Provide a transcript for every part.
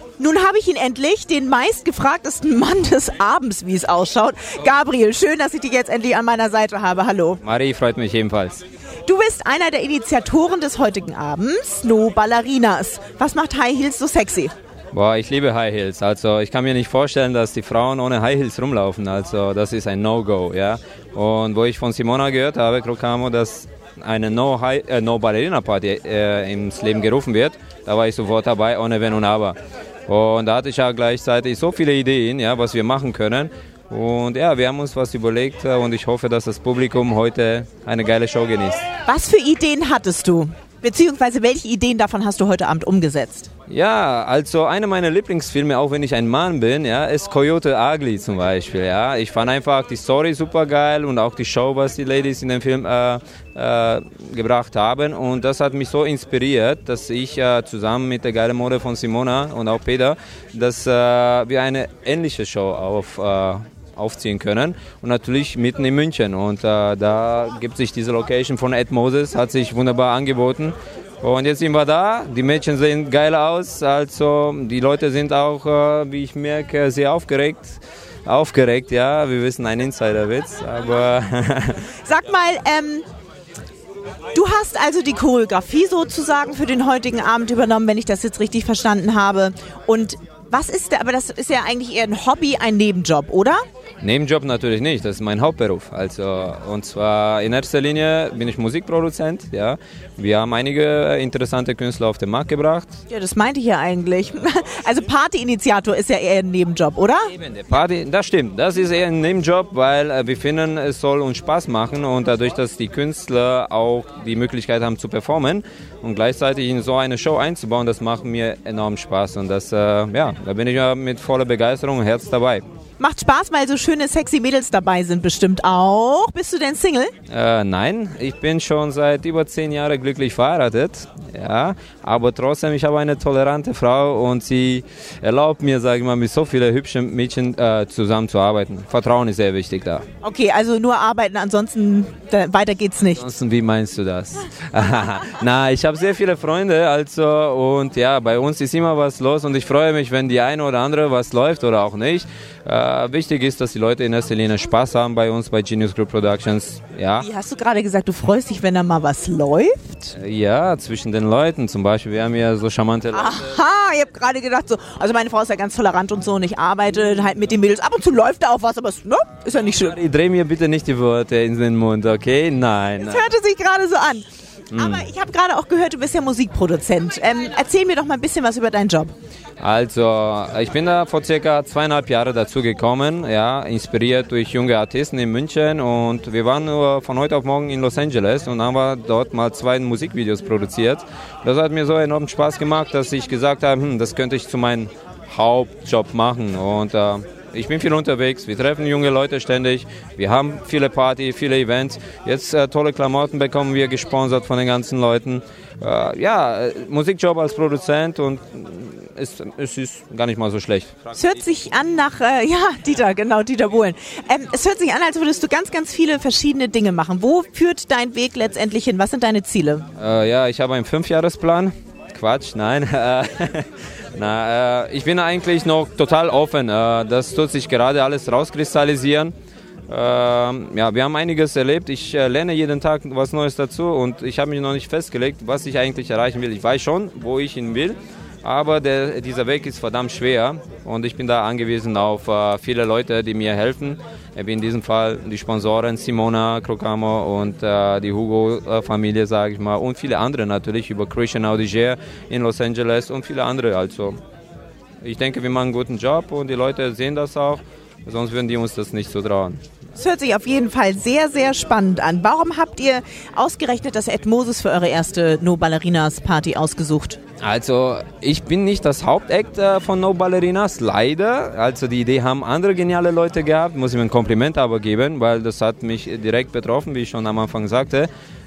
Nun habe ich ihn endlich, den meistgefragtesten Mann des Abends, wie es ausschaut. Gabriel, schön, dass ich dich jetzt endlich an meiner Seite habe. Hallo. Marie, freut mich ebenfalls. Du bist einer der Initiatoren des heutigen Abends, No Ballerinas. Was macht High Heels so sexy? Boah, ich liebe High Heels. Also ich kann mir nicht vorstellen, dass die Frauen ohne High Heels rumlaufen. Also das ist ein No-Go, ja. Und wo ich von Simona gehört habe, Crocamo, dass eine No-Ballerina-Party ins Leben gerufen wird, da war ich sofort dabei, ohne Wenn und Aber. Und da hatte ich ja gleichzeitig so viele Ideen, ja, was wir machen können. Und ja, wir haben uns was überlegt und ich hoffe, dass das Publikum heute eine geile Show genießt. Was für Ideen hattest du? Beziehungsweise welche Ideen davon hast du heute Abend umgesetzt? Ja, also einer meiner Lieblingsfilme, auch wenn ich ein Mann bin, ja, ist Coyote Ugly zum Beispiel. Ja. Ich fand einfach die Story super geil und auch die Show, was die Ladies in dem Film gebracht haben. Und das hat mich so inspiriert, dass ich zusammen mit der geilen Mode von Simona und auch Peter, dass wir eine ähnliche Show aufziehen können und natürlich mitten in München und da gibt sich diese Location von Ed Moses, hat sich wunderbar angeboten und jetzt sind wir da, die Mädchen sehen geil aus, also die Leute sind auch, wie ich merke, sehr aufgeregt, ja, wir wissen, ein Insiderwitz, aber... Sag mal, du hast also die Choreografie sozusagen für den heutigen Abend übernommen, wenn ich das jetzt richtig verstanden habe und was ist da, aber das ist ja eigentlich eher ein Hobby, ein Nebenjob, oder? Nebenjob natürlich nicht, das ist mein Hauptberuf. Also, und zwar in erster Linie bin ich Musikproduzent. Ja. Wir haben einige interessante Künstler auf den Markt gebracht. Ja, das meinte ich ja eigentlich. Also Partyinitiator ist ja eher ein Nebenjob, oder? Eben, der Party, das stimmt, das ist eher ein Nebenjob, weil wir finden, es soll uns Spaß machen und dadurch, dass die Künstler auch die Möglichkeit haben zu performen und gleichzeitig in so eine Show einzubauen, das macht mir enorm Spaß und das, ja, da bin ich ja mit voller Begeisterung und Herz dabei. Macht Spaß, weil so schöne, sexy Mädels dabei sind bestimmt auch. Bist du denn Single? Nein, ich bin schon seit über 10 Jahren glücklich verheiratet. Ja, aber trotzdem, ich habe eine tolerante Frau und sie erlaubt mir, sage ich mal, mit so vielen hübschen Mädchen zusammenzuarbeiten. Vertrauen ist sehr wichtig da. Okay, also nur arbeiten, ansonsten weiter geht's nicht. Ansonsten, wie meinst du das? Na, ich habe sehr viele Freunde, also und ja, bei uns ist immer was los und ich freue mich, wenn die eine oder andere was läuft oder auch nicht. Wichtig ist, dass die Leute in erster Linie Spaß haben bei uns, bei Genius Group Productions. Ja. Wie hast du gerade gesagt, du freust dich, wenn da mal was läuft? Ja, zwischen den Leuten zum Beispiel. Wir haben ja so charmante Leute. Aha, ich habe gerade gedacht, so, also meine Frau ist ja ganz tolerant und so und ich arbeite halt mit den Mädels. Ab und zu läuft da auch was, aber ne, ist ja nicht schlimm. Ich drehe mir bitte nicht die Worte in den Mund, okay? Nein. Das hörte sich gerade so an. Aber ich habe gerade auch gehört, du bist ja Musikproduzent. Erzähl mir doch mal ein bisschen was über deinen Job. Also, ich bin da vor circa 2,5 Jahren dazu gekommen, ja, inspiriert durch junge Artisten in München und wir waren nur von heute auf morgen in Los Angeles und haben wir dort mal 2 Musikvideos produziert. Das hat mir so enorm Spaß gemacht, dass ich gesagt habe, das könnte ich zu meinem Hauptjob machen und ich bin viel unterwegs, wir treffen junge Leute ständig, wir haben viele Partys, viele Events. Jetzt tolle Klamotten bekommen wir gesponsert von den ganzen Leuten. Ja, Musikjob als Produzent und es ist gar nicht mal so schlecht. Es hört sich an nach, Dieter Bohlen. Es hört sich an, als würdest du ganz, ganz viele verschiedene Dinge machen. Wo führt dein Weg letztendlich hin? Was sind deine Ziele? Ja, ich habe einen 5-Jahresplan. Quatsch, nein. Ich bin eigentlich noch total offen. Das tut sich gerade alles rauskristallisieren. Ja, wir haben einiges erlebt. Ich lerne jeden Tag was Neues dazu und ich habe mich noch nicht festgelegt, was ich eigentlich erreichen will. Ich weiß schon, wo ich hin will, aber dieser Weg ist verdammt schwer und ich bin da angewiesen auf viele Leute, die mir helfen. In diesem Fall die Sponsoren Simona, Crocamo und die Hugo-Familie, sage ich mal, und viele andere natürlich über Christian Audigier in Los Angeles und viele andere. Also ich denke, wir machen einen guten Job und die Leute sehen das auch, sonst würden die uns das nicht so trauen. Das hört sich auf jeden Fall sehr, sehr spannend an. Warum habt ihr ausgerechnet das Ed Moses für eure erste No Ballerinas Party ausgesucht? Also ich bin nicht das Hauptact von No Ballerinas, leider. Also die Idee haben andere geniale Leute gehabt, muss ich mir ein Kompliment aber geben, weil das hat mich direkt betroffen, wie ich schon am Anfang sagte.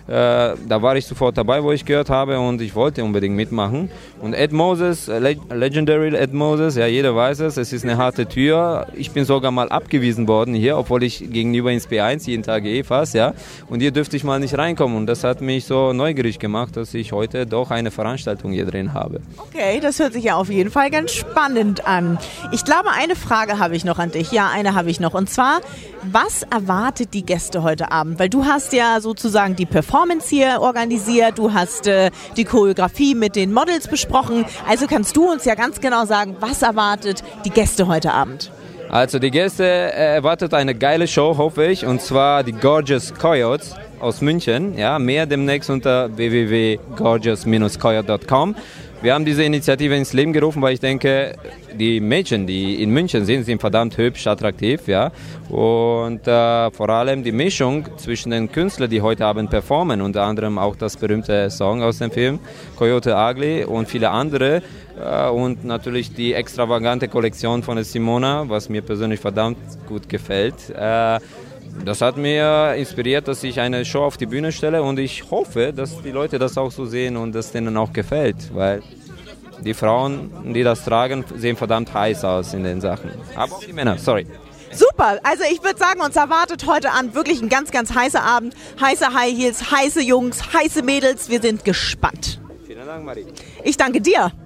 Da war ich sofort dabei, wo ich gehört habe und ich wollte unbedingt mitmachen. Und Ed Moses, Legendary Ed Moses, ja, jeder weiß es ist eine harte Tür. Ich bin sogar mal abgewiesen worden hier, obwohl ich gegenüber ins B1 jeden Tag gehe fast, ja. Und hier dürfte ich mal nicht reinkommen und das hat mich so neugierig gemacht, dass ich heute doch eine Veranstaltung hier drin habe. Okay, das hört sich ja auf jeden Fall ganz spannend an. Ich glaube, eine Frage habe ich noch an dich. Ja, eine habe ich noch. Und zwar, was erwartet die Gäste heute Abend? Weil du hast ja sozusagen die Performance hier organisiert, du hast die Choreografie mit den Models besprochen. Also kannst du uns ja ganz genau sagen, was erwartet die Gäste heute Abend? Also die Gäste erwartet eine geile Show, hoffe ich, und zwar die Gorgeous Coyotes aus München. Ja, mehr demnächst unter www.gorgeous-coyote.com. Wir haben diese Initiative ins Leben gerufen, weil ich denke, die Mädchen, die in München sind verdammt hübsch, attraktiv, ja. Und vor allem die Mischung zwischen den Künstlern, die heute Abend performen, unter anderem auch das berühmte Song aus dem Film, Coyote Ugly und viele andere. Und natürlich die extravagante Kollektion von der Simona, was mir persönlich verdammt gut gefällt. Das hat mir inspiriert, dass ich eine Show auf die Bühne stelle und ich hoffe, dass die Leute das auch so sehen und dass denen auch gefällt, weil die Frauen, die das tragen, sehen verdammt heiß aus in den Sachen. Aber auch die Männer, sorry. Super, also ich würde sagen, uns erwartet heute Abend wirklich ein ganz, ganz heißer Abend. Heiße High Heels, heiße Jungs, heiße Mädels, wir sind gespannt. Vielen Dank, Marie. Ich danke dir.